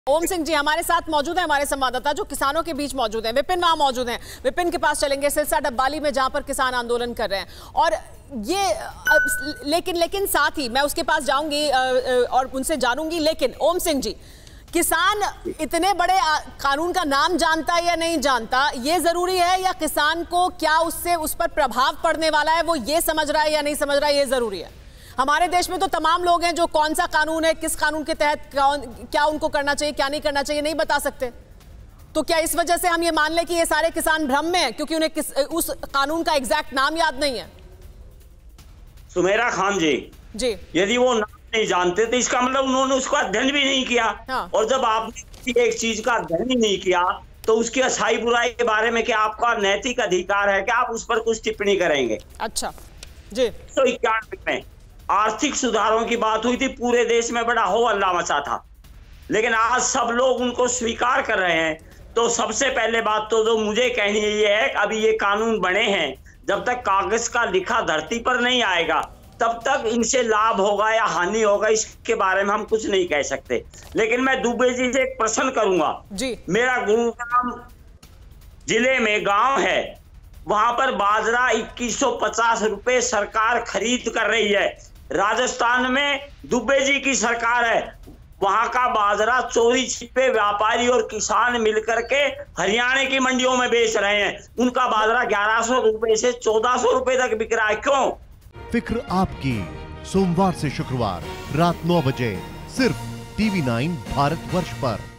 ओम सिंह जी हमारे साथ मौजूद है, हमारे संवाददाता जो किसानों के बीच मौजूद हैं। विपिन वहां मौजूद हैं, विपिन के पास चलेंगे। सिरसा डब्बाली में जहां पर किसान आंदोलन कर रहे हैं और ये लेकिन साथ ही मैं उसके पास जाऊंगी और उनसे जानूंगी। लेकिन ओम सिंह जी, किसान इतने बड़े कानून का नाम जानता है या नहीं जानता, ये जरूरी है, या किसान को क्या उससे उस पर प्रभाव पड़ने वाला है वो ये समझ रहा है या नहीं समझ रहा है, ये जरूरी है? हमारे देश में तो तमाम लोग हैं जो कौन सा कानून है, किस कानून के तहत क्या उनको करना चाहिए, क्या नहीं करना चाहिए, नहीं बता सकते। तो क्या इस वजह से हम ये मान लें कि ये सारे किसान भ्रम में हैं क्योंकि उन्हें उस कानून का एग्जैक्ट नाम याद नहीं है? सुमेरा खान जी, यदि वो नाम नहीं जानते तो इसका मतलब उन्होंने उसका अध्ययन भी नहीं किया। हाँ। और जब आपने किसी एक चीज का अध्ययन ही नहीं किया तो उसकी अच्छाई बुराई के बारे में क्या आपका नैतिक अधिकार है कि आप उस पर कुछ टिप्पणी करेंगे? अच्छा जी। 1991 में आर्थिक सुधारों की बात हुई थी, पूरे देश में बड़ा हो हल्ला मचा था, लेकिन आज सब लोग उनको स्वीकार कर रहे हैं। तो सबसे पहले बात तो जो मुझे कहनी है ये है, अभी ये कानून बने हैं, जब तक कागज का लिखा धरती पर नहीं आएगा तब तक इनसे लाभ होगा या हानि होगा इसके बारे में हम कुछ नहीं कह सकते। लेकिन मैं दुबे जी से एक प्रश्न करूंगा जी। मेरा गुरुग्राम जिले में गांव है, वहां पर बाजरा 2150 रुपए सरकार खरीद कर रही है। राजस्थान में दुबे जी की सरकार है, वहां का बाजरा चोरी छिपे व्यापारी और किसान मिलकर के हरियाणा की मंडियों में बेच रहे हैं। उनका बाजरा 1100 रुपए से 1400 रुपए तक बिक रहा है। क्यों? फिक्र आपकी, सोमवार से शुक्रवार रात 9 बजे सिर्फ TV9 भारतवर्ष पर।